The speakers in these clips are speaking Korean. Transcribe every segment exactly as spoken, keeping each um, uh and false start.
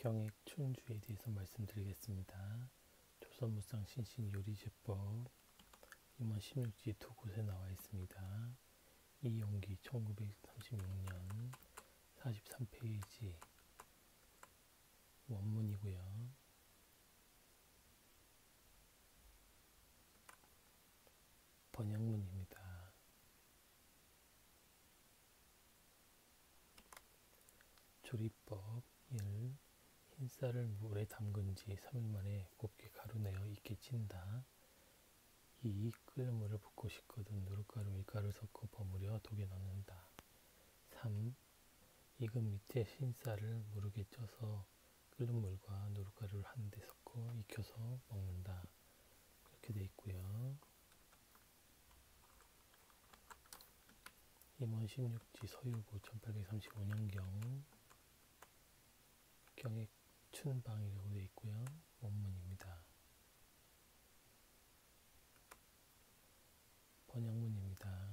경액 춘주에 대해서 말씀드리겠습니다. 조선무상 신신요리제법 임원 십육 지 두 곳에 나와 있습니다. 이용기 천구백삼십육 년 사십삼 페이지 원문이고요. 번역문입니다. 조리법 일. 흰쌀을 물에 담근 지 삼 일 만에 곱게 가루내어 익게 찐다. 이. 끓는 물을 붓고 식거든 누룩가루, 밀가루 섞어 버무려 독에 넣는다. 삼. 익은 밑에 흰쌀을 무르게 쪄서 끓는 물과 누룩가루를 한데 섞어 익혀서 먹는다. 이렇게 되어 있고요. 임원 십육 지 서유고 천팔백삼십오 년경 경액 춘방이라고 되어 있고요. 원문입니다. 번역문입니다.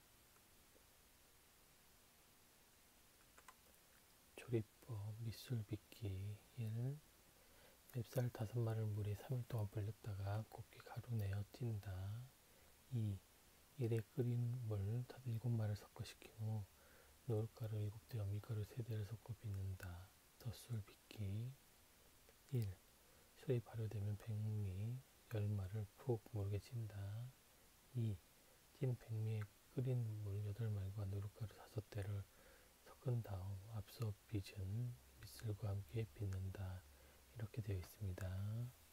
조리법 밑술 빚기 일. 맵쌀 다섯 마를 물에 삼 일 동안 불렸다가 곱게 가루내어 찐다. 이. 일에 끓인 물 일곱 마를 섞어 식힌 후 누룩가루 일곱 대와 밀가루 세 대를 섞어 빚는다. 덧술 빚기 일. 술이 발효되면 백미 열 마를 푹 무르게 찐다. 이. 찐 백미에 끓인 물 여덟 마리와 누룩가루 다섯 대를 섞은 다음 앞서 빚은 밑술과 함께 빚는다. 이렇게 되어 있습니다.